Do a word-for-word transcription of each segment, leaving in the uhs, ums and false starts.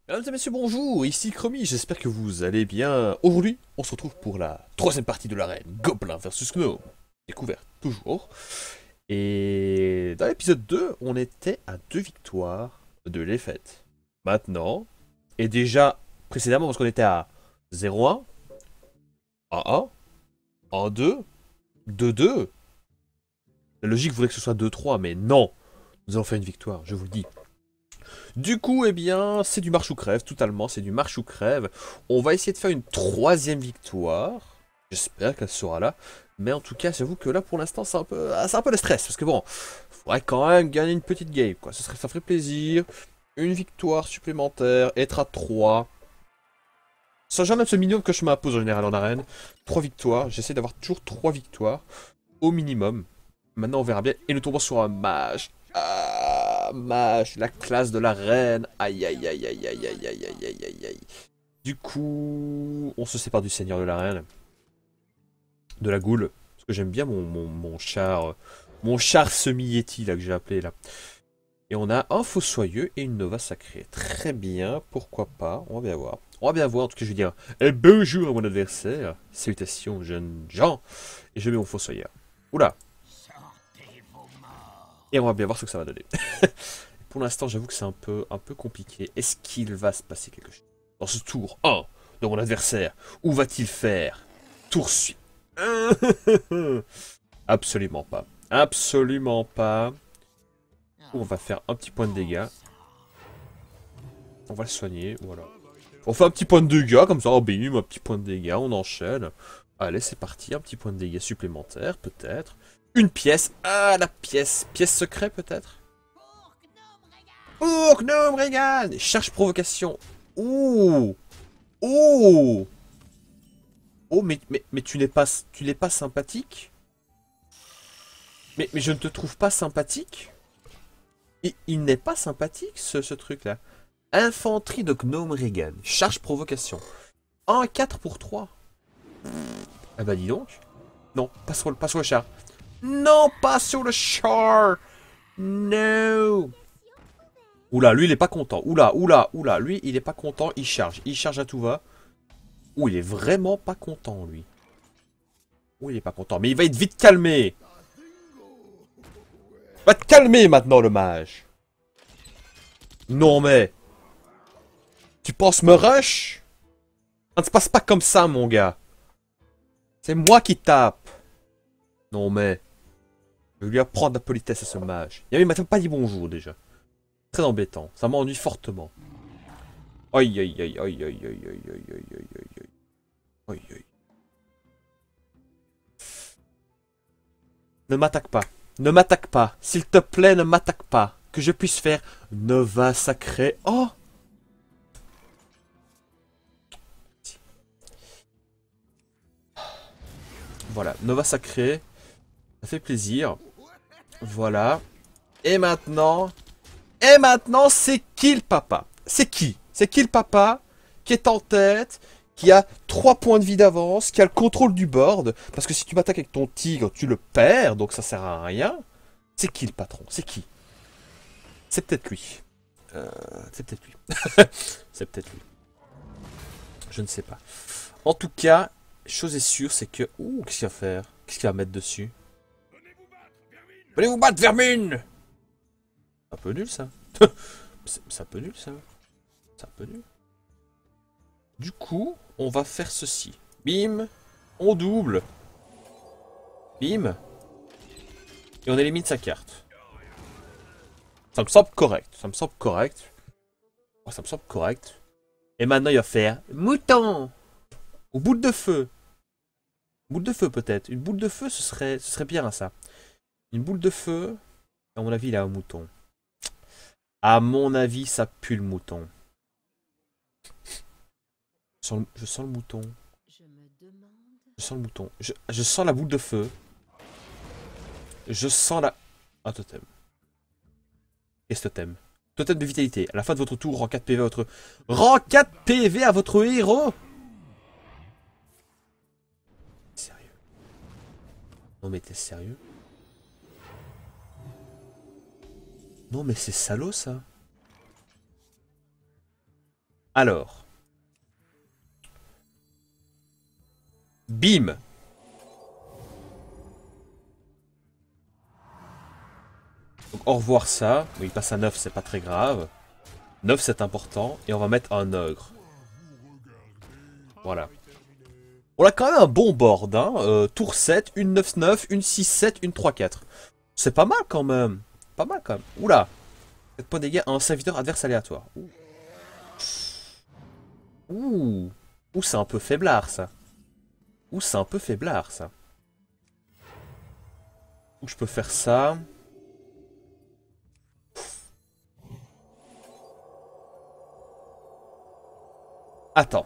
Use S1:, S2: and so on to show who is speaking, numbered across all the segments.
S1: Mesdames et messieurs, bonjour, ici Chromie, j'espère que vous allez bien. Aujourd'hui, on se retrouve pour la troisième partie de l'arène, Gobelin versus Gnome. Découverte, toujours. Et dans l'épisode deux, on était à deux victoires de défaite. Maintenant, et déjà précédemment, parce qu'on était à zéro un, un un, un deux, deux deux. La logique voudrait que ce soit deux trois, mais non. Nous allons faire une victoire, je vous le dis. Du coup, eh bien, c'est du marche ou crève, totalement, c'est du marche ou crève. On va essayer de faire une troisième victoire. J'espère qu'elle sera là. Mais en tout cas, j'avoue que là, pour l'instant, c'est un peu, ah, c'est un peu le stress. Parce que bon, faudrait quand même gagner une petite game, quoi. Ça, serait, ça ferait plaisir. Une victoire supplémentaire, être à trois. Sans jamais ce minimum que je m'impose en général en arène. Trois victoires, j'essaie d'avoir toujours trois victoires. Au minimum. Maintenant, on verra bien. Et nous tombons sur un mage. Ah, mage, la classe de la reine. Aïe, aïe, aïe, aïe, aïe, aïe, aïe, aïe, aïe, aïe, aïe. Du coup, on se sépare du seigneur de la reine. De la goule. Parce que j'aime bien mon, mon, mon char. Mon char semi-yeti, là, que j'ai appelé, là. Et on a un fossoyeux et une nova sacrée. Très bien, pourquoi pas. On va bien voir. On va bien voir, en tout cas, je vais dire eh, bonjour à mon adversaire. Salutations, jeunes gens. Et je mets mon fossoyeur. Oula. Et on va bien voir ce que ça va donner. Pour l'instant, j'avoue que c'est un peu, un peu compliqué. Est-ce qu'il va se passer quelque chose dans ce tour un de mon adversaire? Où va-t-il faire? Tour suite. Absolument pas. Absolument pas. On va faire un petit point de dégâts. On va le soigner, voilà. On fait un petit point de dégâts, comme ça, oh bim, un petit point de dégâts, on enchaîne. Allez, c'est parti, un petit point de dégâts supplémentaire, peut-être. Une pièce, ah, la pièce, pièce secret, peut-être. Pour Gnome Regan. Charge provocation. Ouh. Oh. Oh, mais, mais, mais tu n'es pas, tu n'es pas sympathique. Mais, mais je ne te trouve pas sympathique. Il, il n'est pas sympathique, ce, ce truc-là. Infanterie de Gnome Regan. Charge provocation. un quatre pour trois. Ah bah dis donc. Non, pas sur, le- pas sur le char. Non, pas sur le char. No. Oula, lui il est pas content. Oula, oula, oula. Lui il est pas content, il charge. Il charge à tout va. Ouh, il est vraiment pas content, lui. Ouh, il est pas content. Mais il va être vite calmé. Va te calmer maintenant, le mage. Non, mais... Tu penses me rush? Ça ne se passe pas comme ça, mon gars. C'est moi qui tape. Non, mais... Je vais lui apprendre la politesse à ce mage. Il m'a même pas dit bonjour, déjà. Très embêtant. Ça m'ennuie fortement. Aïe, aïe, aïe, aïe, aïe, aïe, aïe, aïe, aïe, aïe, aïe, aïe. Aïe, aïe. Ne m'attaque pas. Ne m'attaque pas. S'il te plaît, ne m'attaque pas. Que je puisse faire Nova sacré. Oh! Voilà, Nova sacré. Ça fait plaisir. Voilà. Et maintenant... Et maintenant, c'est qui le papa? C'est qui? C'est qui le papa qui est en tête, qui a trois points de vie d'avance, qui a le contrôle du board? Parce que si tu m'attaques avec ton tigre, tu le perds, donc ça sert à rien. C'est qui le patron? C'est qui? C'est peut-être lui. Euh, c'est peut-être lui. C'est peut-être lui. Je ne sais pas. En tout cas, chose est sûre, c'est que... Ouh, qu'est-ce qu'il va faire? Qu'est-ce qu'il va mettre dessus? Venez vous battre, vermine! C'est un peu nul, ça. C'est un peu nul, ça. C'est un peu nul. Du coup, on va faire ceci. Bim. On double. Bim. Et on élimine sa carte. Ça me semble correct. Ça me semble correct. Oh, ça me semble correct. Et maintenant, il va faire... Mouton! Ou boule de feu. Boule de feu, peut-être. Une boule de feu, ce serait, ce serait bien, ça. Une boule de feu. À mon avis, il a un mouton. À mon avis, ça pue le mouton. Je sens le, je sens le mouton. Je sens le mouton. Je, je sens la boule de feu. Je sens la... Un totem. Qu'est-ce totem? Totem de vitalité. À la fin de votre tour, rang quatre P V à votre... Rang quatre P V à votre héros. Sérieux? Non mais t'es sérieux? Non mais c'est salaud ça. Alors. Bim. Donc, au revoir ça. Bon, il passe à neuf, c'est pas très grave. neuf, c'est important. Et on va mettre un ogre. Voilà. On a quand même un bon board. Hein. Euh, tour sept, une neuf neuf, une six sept, une trois quatre. C'est pas mal quand même. Pas mal quand même. Oula. sept points de dégâts à un serviteur adverse aléatoire. Ouh. Ouh. Ouh, c'est un peu faiblard ça. Ouh, c'est un peu faiblard ça. Ouh, je peux faire ça. Attends.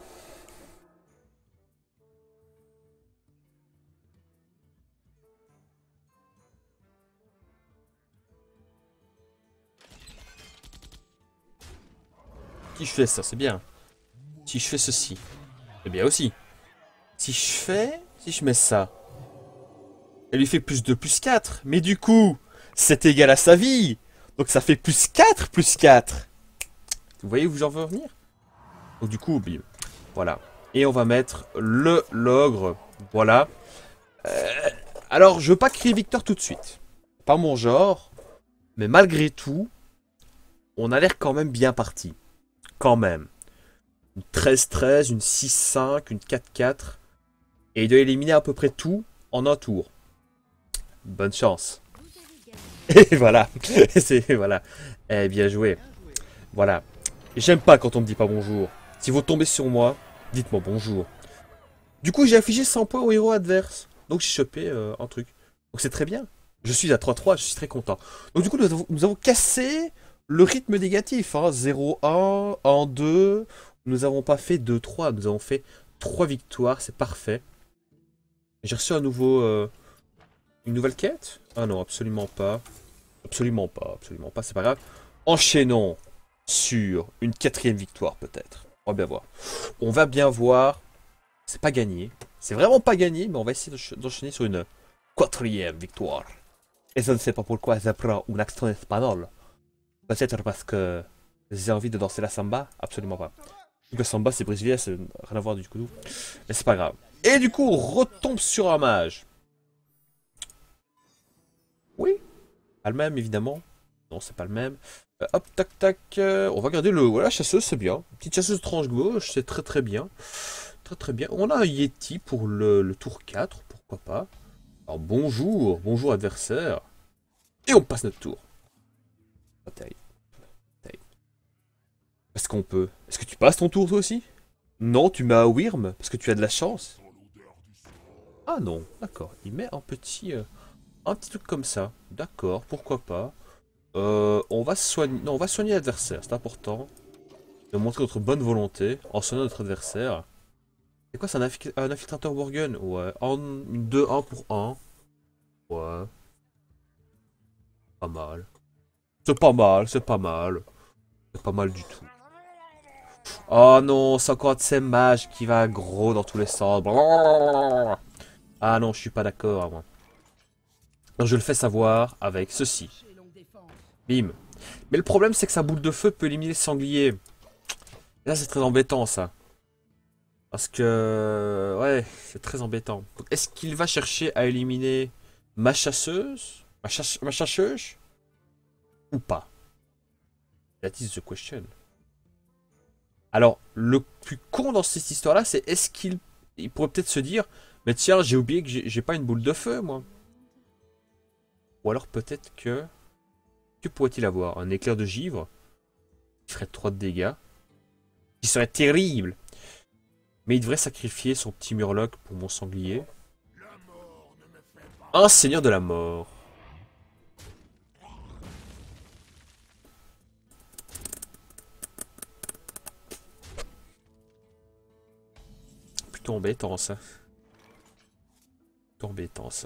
S1: Si je fais ça, c'est bien. Si je fais ceci, c'est bien aussi. Si je fais... Si je mets ça... Elle lui fait plus deux, plus quatre. Mais du coup, c'est égal à sa vie. Donc ça fait plus quatre, plus quatre. Vous voyez où j'en veux revenir? Donc du coup, bim. Voilà. Et on va mettre le l'ogre. Voilà. Euh, alors, je veux pas crier victoire tout de suite. Pas mon genre. Mais malgré tout, on a l'air quand même bien parti. Quand même. Une treize treize, une six cinq, une quatre quatre. Et il doit éliminer à peu près tout en un tour. Bonne chance. Et voilà. C'est voilà. Eh, bien joué. Voilà. J'aime pas quand on me dit pas bonjour. Si vous tombez sur moi, dites-moi bonjour. Du coup, j'ai affiché cent points au héros adverse. Donc j'ai chopé euh, un truc. Donc c'est très bien. Je suis à trois trois, je suis très content. Donc du coup, nous avons, nous avons cassé le rythme négatif. Hein. zéro un, un deux. Nous n'avons pas fait deux trois. Nous avons fait trois victoires. C'est parfait. J'ai reçu un nouveau... Euh, une nouvelle quête? Ah non, absolument pas. Absolument pas, absolument pas, c'est pas grave. Enchaînons sur une quatrième victoire peut-être. On va bien voir. On va bien voir. C'est pas gagné. C'est vraiment pas gagné, mais on va essayer d'enchaîner sur une quatrième victoire. Et je ne sais pas pourquoi ça prend un accent espagnol. Peut-être parce que j'ai envie de danser la samba? Absolument pas. Le samba c'est brésilien, c'est rien à voir du coup. Mais c'est pas grave. Et du coup, on retombe sur un mage. Oui. Pas le même, évidemment. Non, c'est pas le même. Euh, hop, tac, tac. Euh, on va garder le... Voilà, chasseuse, c'est bien. Petite chasseuse de tranche gauche, c'est très très bien. Très très bien. On a un Yeti pour le, le tour quatre, pourquoi pas. Alors, bonjour. Bonjour, adversaire. Et on passe notre tour. Pas terrible. Terrible. Est-ce qu'on peut... Est-ce que tu passes ton tour, toi aussi? Non, tu mets un Wyrm, parce que tu as de la chance. Ah non, d'accord. Il met un petit... Euh... Un petit truc comme ça. D'accord, pourquoi pas. Euh, on va soigner... Non, on va soigner l'adversaire, c'est important. De montrer notre bonne volonté en soignant notre adversaire. C'est quoi, c'est un, infi... un infiltrateur Worgen? Ouais. En deux un pour un. Ouais. Pas mal. C'est pas mal, c'est pas mal. C'est pas mal du tout. Oh non, c'est encore un de ces mages qui va gros dans tous les sens. Ah non, je suis pas d'accord, moi. Je le fais savoir avec ceci. Bim. Mais le problème, c'est que sa boule de feu peut éliminer le sanglier. Là, c'est très embêtant, ça. Parce que... Ouais, c'est très embêtant. Est-ce qu'il va chercher à éliminer ma chasseuse? Ma, chasse... ma chasseuse? Ou pas? That is the question. Alors, le plus con dans cette histoire-là, c'est est-ce qu'il il pourrait peut-être se dire, mais tiens, j'ai oublié que j'ai pas une boule de feu, moi. Ou alors peut-être que... Que pourrait-il avoir? Un éclair de givre qui ferait trois de dégâts. Qui serait terrible. Mais il devrait sacrifier son petit murloc pour mon sanglier. Un seigneur de la mort. Plutôt embêtant ça. Plutôt embêtant ça.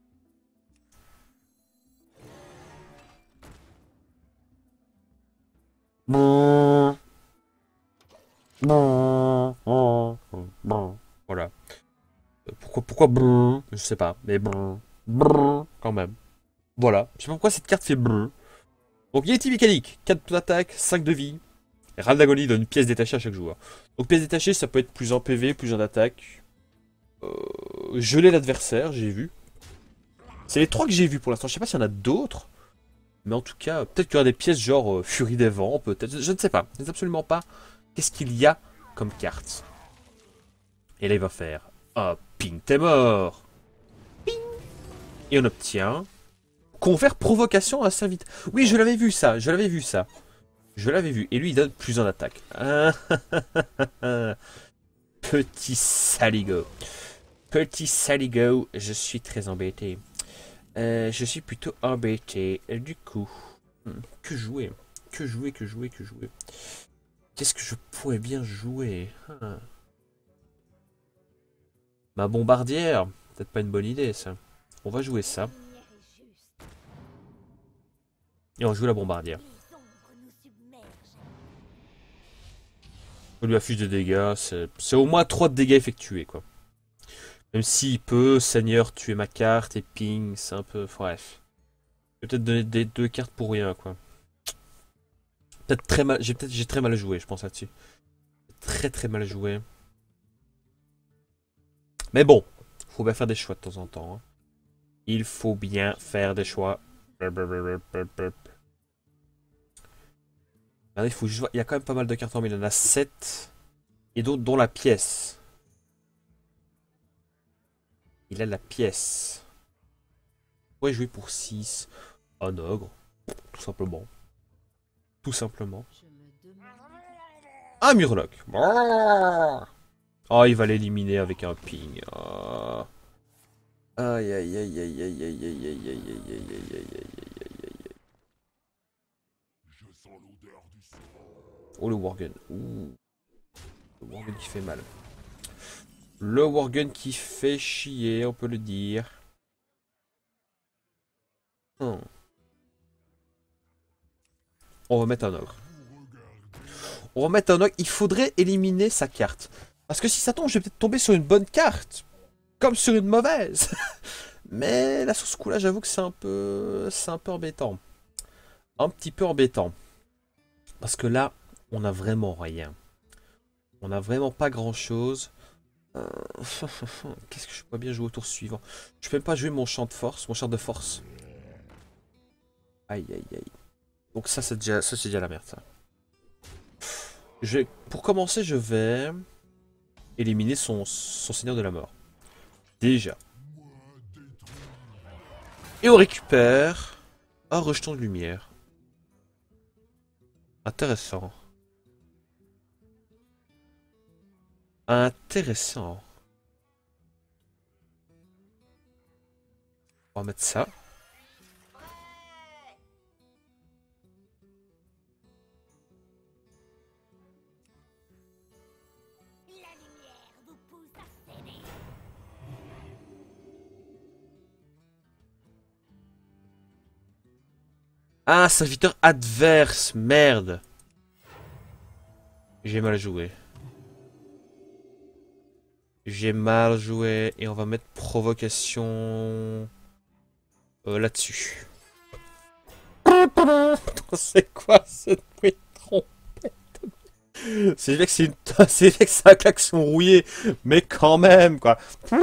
S1: Bon. Bon. Bon. Bon. Voilà. Pourquoi, pourquoi brrr? Je sais pas, mais brrr. Brrr, quand même. Voilà. Je sais pas pourquoi cette carte fait brrr. Donc Yeti mécanique, quatre d'attaque, cinq de vie. Râle d'agonie donne une pièce détachée à chaque joueur. Donc pièce détachée, ça peut être plus en P V, plus en attaque. Euh, geler l'adversaire, j'ai vu. C'est les trois que j'ai vus pour l'instant. Je sais pas s'il y en a d'autres. Mais en tout cas, peut-être qu'il y aura des pièces genre euh, Furie des Vents, peut-être. Je ne sais pas. Je ne sais absolument pas qu'est-ce qu'il y a comme carte. Et là, il va faire un ping, t'es mort. Ping. Et on obtient convert provocation à vite. Oui, je l'avais vu ça. Je l'avais vu ça. Je l'avais vu. Et lui, il donne plus en attaque. Petit saligo. Petit saligo, je suis très embêté. Euh, je suis plutôt embêté. Du coup, que jouer? Que jouer, que jouer, que jouer? Qu'est-ce que je pourrais bien jouer? hein Ma bombardière? Peut-être pas une bonne idée, ça. On va jouer ça. Et on joue la bombardière. On lui affiche des dégâts. C'est au moins trois de dégâts effectués, quoi. Même s'il peut, Seigneur, tuer ma carte et ping, c'est un peu... Bref. Je vais peut-être donner des deux cartes pour rien, quoi. Peut-être très mal... J'ai peut-être j'ai très mal joué, je pense, là-dessus. Très très mal joué. Mais bon, faut bien faire des choix de temps en temps. Hein. Il faut bien faire des choix. Regardez, il faut juste... Il y a quand même pas mal de cartes en main. Il y en a sept. Et d'autres, dont la pièce. Il a la pièce. On pourrait jouer pour six. Un ogre. Tout simplement. Tout simplement. Un murloc. Oh, il va l'éliminer avec un ping. Oh. Aïe aïe aïe aïe aïe aïe aïe aïe aïe aïe aïe aïe aïe aïe aïe aïe. Oh le Worgen. Ouh. Le Worgen qui fait mal. Le Worgen qui fait chier, on peut le dire. Hmm. On va mettre un ogre. On va mettre un ogre. Il faudrait éliminer sa carte. Parce que si ça tombe, je vais peut-être tomber sur une bonne carte. Comme sur une mauvaise. Mais là, sur ce coup-là, j'avoue que c'est un peu... C'est un peu embêtant. Un petit peu embêtant. Parce que là, on a vraiment rien. On a vraiment pas grand-chose. Euh... Qu'est-ce que je pourrais bien jouer au tour suivant? Je peux même pas jouer mon champ de force, mon champ de force. Aïe, aïe, aïe. Donc ça, c'est déjà, ça, c'est déjà la merde, ça. Je vais... Pour commencer, je vais éliminer son, son seigneur de la mort. Déjà. Et on récupère un rejeton de lumière. Intéressant. Intéressant. On va mettre ça. Ah, serviteur adverse, merde. J'ai mal joué. J'ai mal joué et on va mettre provocation euh, là-dessus. C'est quoi cette bruit de trompette? C'est vrai que c'est une... c'est vrai que c'est un klaxon rouillé, mais quand même quoi.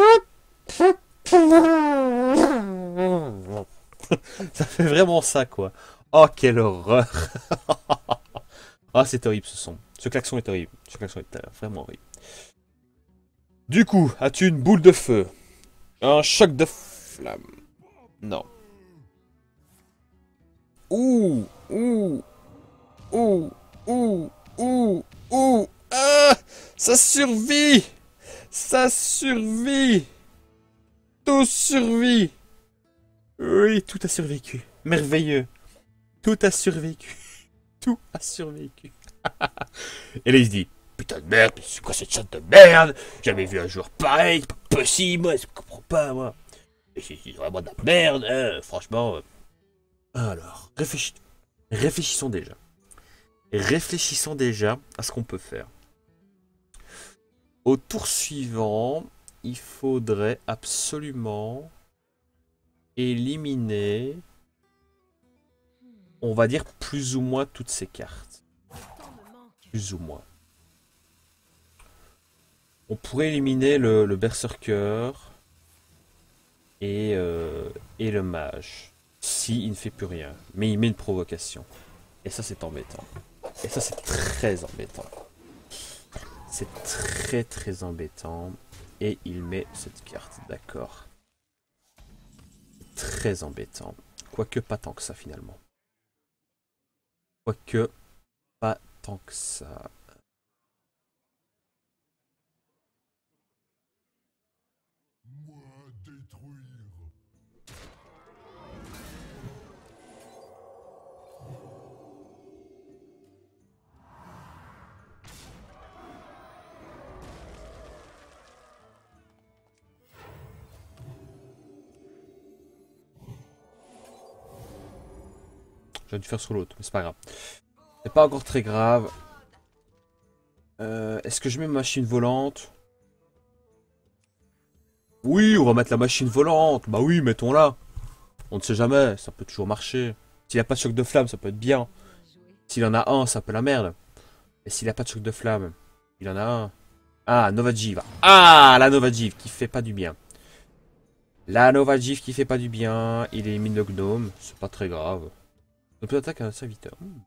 S1: Ça fait vraiment ça quoi. Oh quelle horreur. Ah c'est horrible ce son. Ce klaxon est horrible. Ce klaxon est vraiment horrible. Du coup, as-tu une boule de feu? Un choc de flamme? Non. Ouh, ouh, ouh, ouh, ouh, ouh. Ah, ça survit. Ça survit. Tout survit. Oui, tout a survécu. Merveilleux. Tout a survécu. Tout a survécu. Et là, il se dit, putain de merde, c'est quoi cette chatte de merde? J'ai jamais vu un joueur pareil, c'est pas possible, moi, je comprends pas, moi. C'est vraiment de la merde, hein, franchement. Alors, réfléchis... réfléchissons déjà. Réfléchissons déjà à ce qu'on peut faire. Au tour suivant, il faudrait absolument éliminer, on va dire, plus ou moins toutes ces cartes. Plus ou moins. On pourrait éliminer le, le berserker et, euh, et le mage. Si il ne fait plus rien. Mais il met une provocation. Et ça c'est embêtant. Et ça c'est très embêtant. C'est très très embêtant. Et il met cette carte, d'accord. Très embêtant. Quoique pas tant que ça finalement. Quoique pas tant que ça. J'aurais dû faire sur l'autre, mais c'est pas grave. C'est pas encore très grave. Euh, Est-ce que je mets ma machine volante? Oui, on va mettre la machine volante. Bah oui, mettons-la. On ne sait jamais, ça peut toujours marcher. S'il n'y a pas de choc de flamme, ça peut être bien. S'il en a un, ça peut la merde. Et s'il n'y a pas de choc de flamme, il en a un. Ah, Novajiv. Ah, la Novajiv qui fait pas du bien. La Novajiv qui fait pas du bien. Il élimine le gnome, c'est pas très grave. On peut attaquer un serviteur. Hmm.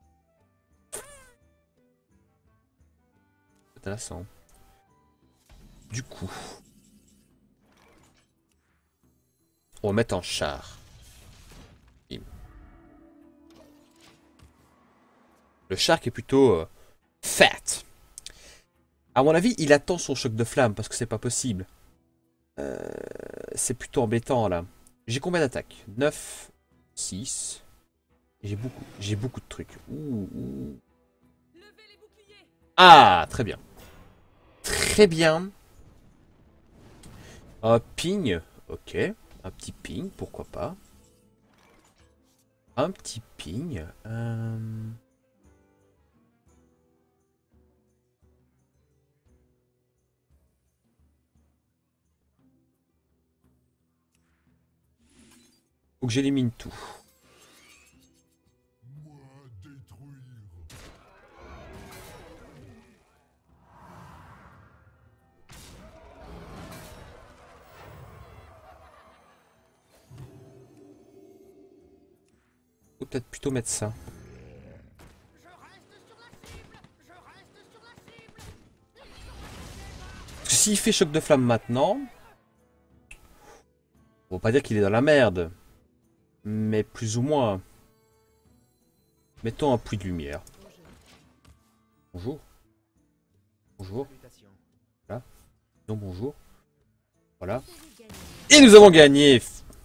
S1: Intéressant. Du coup, on va mettre en char. Bim. Le char qui est plutôt euh, fat. À mon avis, il attend son choc de flamme parce que c'est pas possible. Euh, c'est plutôt embêtant là. J'ai combien d'attaques? Neuf, six. J'ai beaucoup, j'ai beaucoup de trucs. Ouh, ouh. Ah, très bien. Très bien. Un ping, ok. Un petit ping, pourquoi pas. Un petit ping. Euh... Faut que j'élimine tout. Faut peut-être plutôt mettre ça. Parce que s'il fait choc de flamme maintenant, on va pas dire qu'il est dans la merde. Mais plus ou moins. Mettons un puits de lumière. Bonjour. Bonjour. Voilà. Non, bonjour. Voilà. Et nous avons gagné.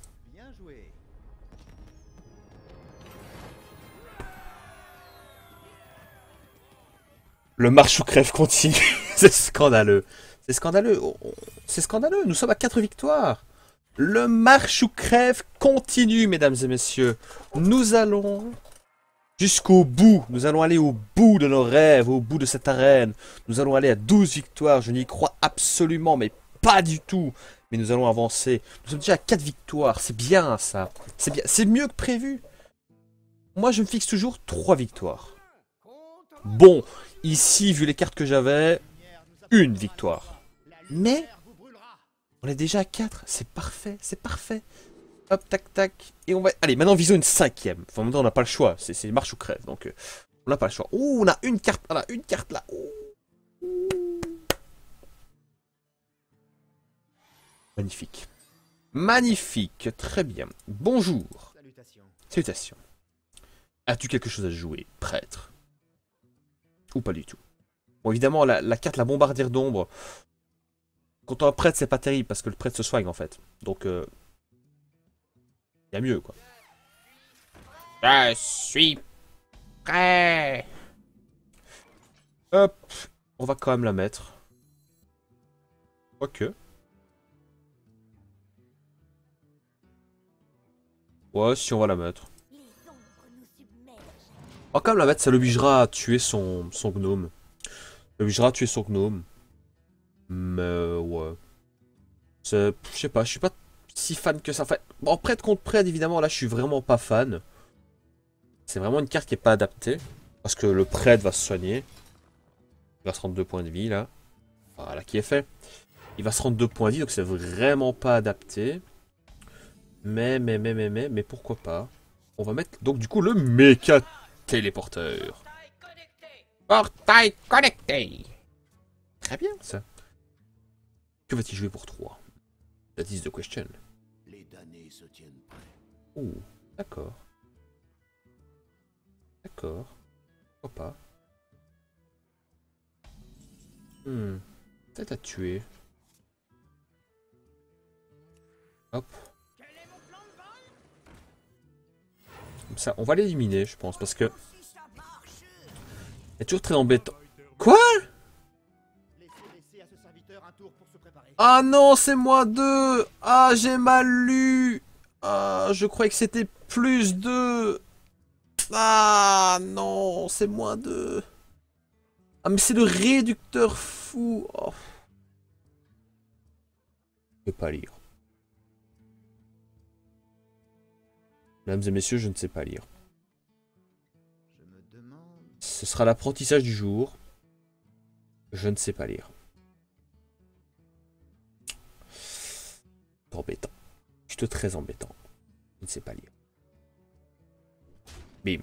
S1: Le marche ou crève continue. C'est scandaleux. C'est scandaleux. C'est scandaleux. Nous sommes à quatre victoires. Le marche ou crève continue, mesdames et messieurs. Nous allons jusqu'au bout. Nous allons aller au bout de nos rêves, au bout de cette arène. Nous allons aller à douze victoires. Je n'y crois absolument, mais pas du tout. Mais nous allons avancer. Nous sommes déjà à quatre victoires. C'est bien, ça. C'est bien. C'est mieux que prévu. Moi, je me fixe toujours trois victoires. Bon, ici, vu les cartes que j'avais, une victoire. Mais on est déjà à quatre, c'est parfait, c'est parfait. Hop, tac, tac. Et on va... Allez, maintenant visons une cinquième. Enfin, maintenant, on n'a pas le choix, c'est marche ou crève, donc euh, on n'a pas le choix. Ouh, on a une carte, on a une carte là. Ouh. Magnifique. Magnifique, très bien. Bonjour. Salutations. Salutations. As-tu quelque chose à jouer, prêtre? Ou pas du tout? Bon, évidemment, la, la carte, la bombardière d'ombre. Quand on a prêtre, c'est pas terrible parce que le prêtre se soigne en fait. Donc, il euh, y a mieux quoi. Je suis prêt. Hop, on va quand même la mettre. Quoique. Ouais, si on va la mettre. On va quand même la mettre, ça l'obligera à tuer son, son gnome. Ça l'obligera à tuer son gnome. Mais ouais. Je sais pas, je suis pas si fan que ça. Enfin, bon, prêtre contre prêtre, évidemment, là, je suis vraiment pas fan. C'est vraiment une carte qui est pas adaptée. Parce que le prêtre va se soigner. Il va se rendre deux points de vie, là. Voilà, qui est fait. Il va se rendre deux points de vie, donc c'est vraiment pas adapté. Mais, mais, mais, mais, mais, mais pourquoi pas. On va mettre, donc, du coup, le méca téléporteur. Portail connecté. Très bien, ça. Que va-t-il jouer pour trois? That is the question.
S2: Les damnés se tiennent prêts.
S1: Oh, d'accord. D'accord. Pourquoi pas. Hmm. Peut-être à tuer. Hop. Comme ça, on va l'éliminer, je pense, parce que... C'est toujours très embêtant. Quoi? Ah non, c'est moins deux. Ah, j'ai mal lu. Ah, je croyais que c'était plus deux. Ah non, c'est moins deux. Ah, mais c'est le réducteur fou. Oh. Je ne sais pas lire. Mesdames et messieurs, je ne sais pas lire. Ce sera l'apprentissage du jour. Je ne sais pas lire. Embêtant. Juste très embêtant. Je ne sais pas lire. Bim.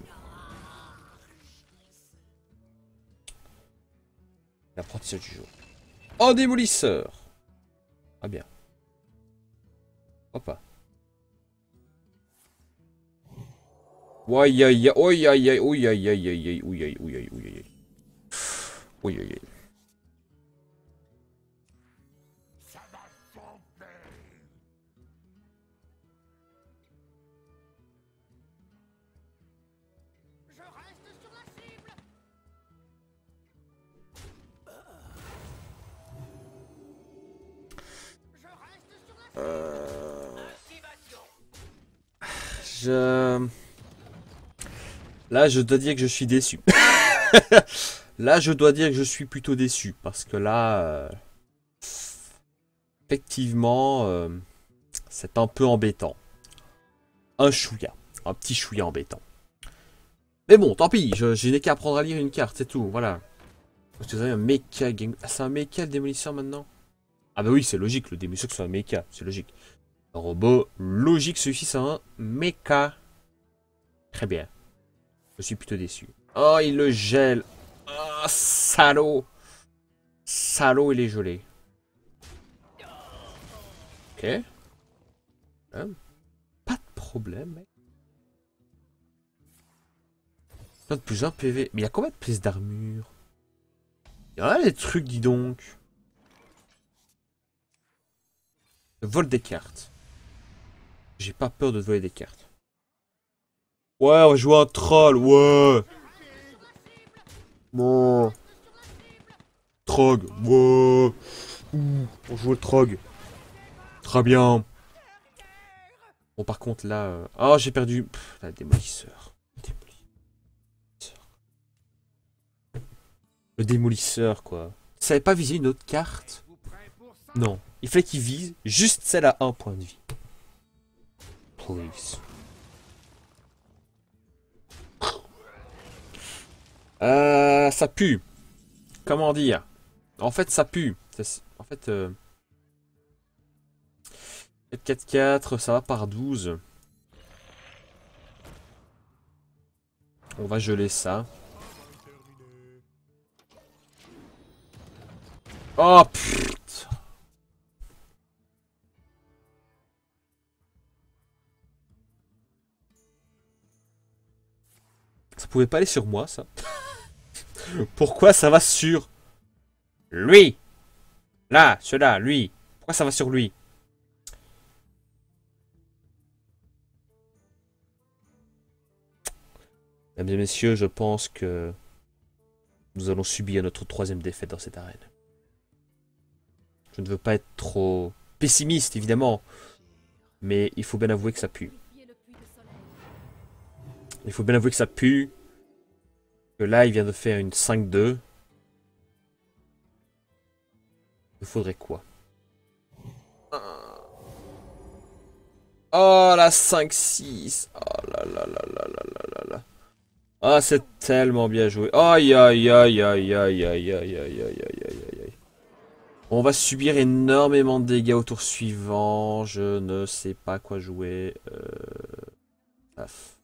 S1: L'apprentissage du jour. Oh, démolisseur. Ah bien. Hop là. Aïe aïe aïe aïe aïe aïe aïe aïe aïe aïe aïe aïe aïe aïe aïe aïe. Oui aïe aïe. Euh... Je... Là, je dois dire que je suis déçu. Là, je dois dire que je suis plutôt déçu. Parce que là... Euh... Effectivement... Euh... C'est un peu embêtant. Un chouïa. Un petit chouïa embêtant. Mais bon, tant pis. Je, je n'ai qu'à apprendre à lire une carte, c'est tout. Voilà. Parce que vous avez un mecha... Gang... Ah, c'est un mecha le démolisseur maintenant? Ah bah oui, c'est logique. Le démolisseur que ce soit un mecha. C'est logique. Un robot logique, celui-ci c'est un mecha. Très bien. Je suis plutôt déçu. Oh, il le gèle. Oh, salaud. Salaud, il est gelé. Ok. Hum. Pas de problème, mec. Un de plus un P V. Mais il y a combien de pièces d'armure? Il y en a des trucs, dis donc. Le vol des cartes. J'ai pas peur de te voler des cartes. Ouais, on va jouer un troll, ouais. Bon. Trog, ouais. Ouh, on joue le trog. Très bien. Bon, par contre, là... Euh... Oh, j'ai perdu... Pff, la démolisseur. Démolisseur. Le démolisseur, quoi. Tu savais pas viser une autre carte? Non. Il fallait qu'il vise juste celle à un point de vie. Please. Euh, ça pue. Comment dire? En fait, ça pue. En fait... Euh... quatre quatre, ça va par douze. On va geler ça. Oh putain. Ça pouvait pas aller sur moi, ça. Pourquoi ça va sur lui? Là, celui-là, lui. Pourquoi ça va sur lui? Mesdames et messieurs, je pense que nous allons subir notre troisième défaite dans cette arène. Je ne veux pas être trop pessimiste, évidemment. Mais il faut bien avouer que ça pue. Il faut bien avouer que ça pue. Que là, il vient de faire une cinq deux. Il faudrait quoi? Oh, la cinq six. Oh là là là là là là là là. Ah, c'est tellement bien joué. Aïe, aïe, aïe, aïe, aïe, aïe, aïe, aïe, aïe, aïe, aïe, aïe. On va subir énormément de dégâts au tour suivant. Je ne sais pas quoi jouer. Euh... Paf.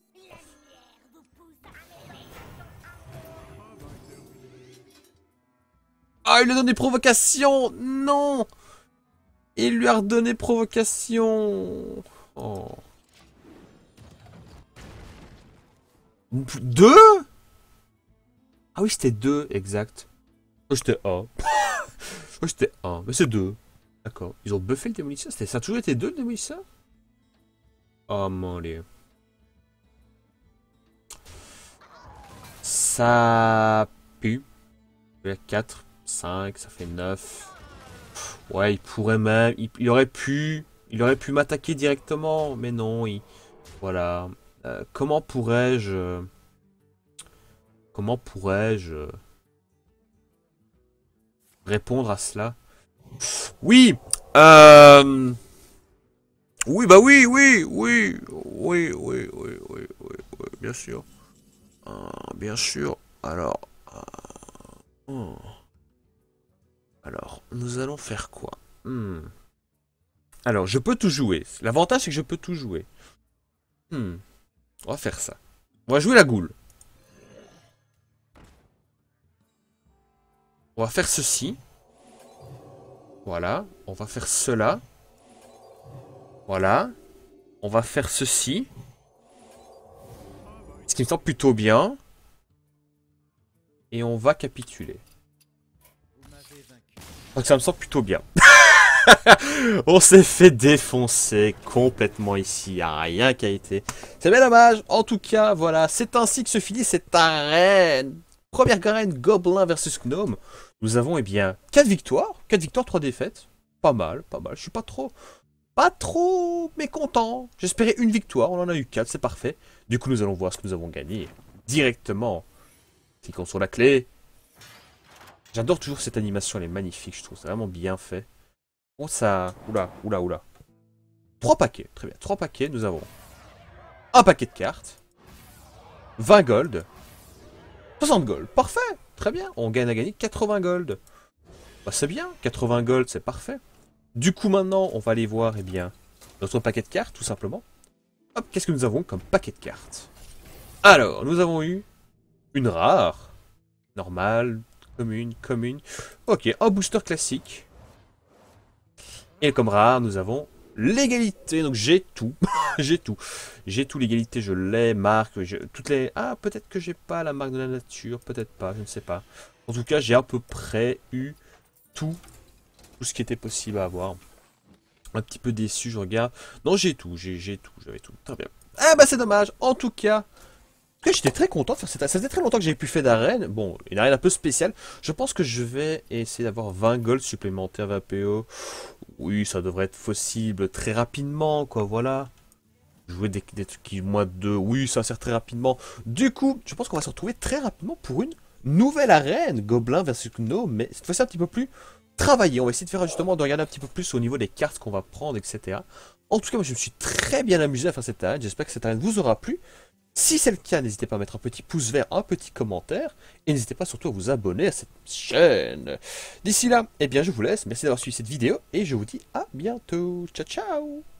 S1: Ah, il lui a donné provocation. Non. Il lui a redonné provocation. Oh. Deux. Ah oui, c'était deux, exact. Oh, c'était un. Oh, c'était un, mais c'est deux. D'accord. Ils ont buffé le démolisseur. Ça a toujours été deux le démolisseur? Oh mon dieu. Ça pue. Il y a quatre, cinq, ça fait neuf. Ouais, il pourrait même. Il, il aurait pu. Il aurait pu m'attaquer directement. Mais non, il. Voilà. Euh, comment pourrais-je. Comment pourrais-je. Répondre à cela? Oui! Euh. Oui, bah oui, oui, oui. Oui, oui, oui, oui, oui, oui, bien sûr. Euh, bien sûr. Alors. Euh, hmm. Alors, nous allons faire quoi? Hmm. Alors, je peux tout jouer. L'avantage, c'est que je peux tout jouer. Hmm. On va faire ça. On va jouer la goule. On va faire ceci. Voilà. On va faire cela. Voilà. On va faire ceci. Ce qui me semble plutôt bien. Et on va capituler. Donc ça me semble plutôt bien. On s'est fait défoncer complètement ici. Il n'y a rien qui a été. C'est bien dommage. En tout cas, voilà. C'est ainsi que se finit cette arène. Première arène Gobelin versus Gnome. Nous avons, eh bien, quatre victoires. quatre victoires, trois défaites. Pas mal, pas mal. Je suis pas trop... Pas trop mécontent. J'espérais une victoire. On en a eu quatre, c'est parfait. Du coup, nous allons voir ce que nous avons gagné. Directement. Cliquons sur la clé. J'adore toujours cette animation. Elle est magnifique, je trouve. C'est vraiment bien fait. Oh ça... Oula, oula, oula. Trois paquets, très bien. Trois paquets, nous avons un paquet de cartes. vingt gold. soixante gold, parfait. Très bien, on gagne à gagner quatre-vingts gold. Bah c'est bien, quatre-vingts gold, c'est parfait. Du coup maintenant, on va aller voir, eh bien, notre paquet de cartes, tout simplement. Hop, qu'est-ce que nous avons comme paquet de cartes? Alors, nous avons eu une rare. Normale, commune, commune. Ok, un booster classique. Et comme rare, nous avons l'égalité. Donc j'ai tout. j'ai tout. J'ai tout. L'égalité, je l'ai. Marque, je... toutes les... Ah, peut-être que j'ai pas la marque de la nature. Peut-être pas, je ne sais pas. En tout cas, j'ai à peu près eu tout. Tout ce qui était possible à avoir. Un petit peu déçu, je regarde. Non, j'ai tout. J'ai tout. J'avais tout. Très bien. Ah bah c'est dommage. En tout cas... J'étais très content de faire cette... Ça faisait très longtemps que j'avais plus fait d'arène. Bon, une arène un peu spéciale. Je pense que je vais essayer d'avoir vingt gold supplémentaires vingt P O. Oui, ça devrait être possible très rapidement, quoi, voilà. Jouer des, des trucs qui moins de deux. Oui, ça sert très rapidement. Du coup, je pense qu'on va se retrouver très rapidement pour une nouvelle arène. Gobelin versus Gnome, mais cette fois-ci un petit peu plus travaillé. On va essayer de faire justement, de regarder un petit peu plus au niveau des cartes qu'on va prendre, et cetera. En tout cas, moi, je me suis très bien amusé à faire cette arène. J'espère que cette arène vous aura plu. Si c'est le cas, n'hésitez pas à mettre un petit pouce vert, un petit commentaire, et n'hésitez pas surtout à vous abonner à cette chaîne. D'ici là, eh bien je vous laisse, merci d'avoir suivi cette vidéo, et je vous dis à bientôt. Ciao ciao.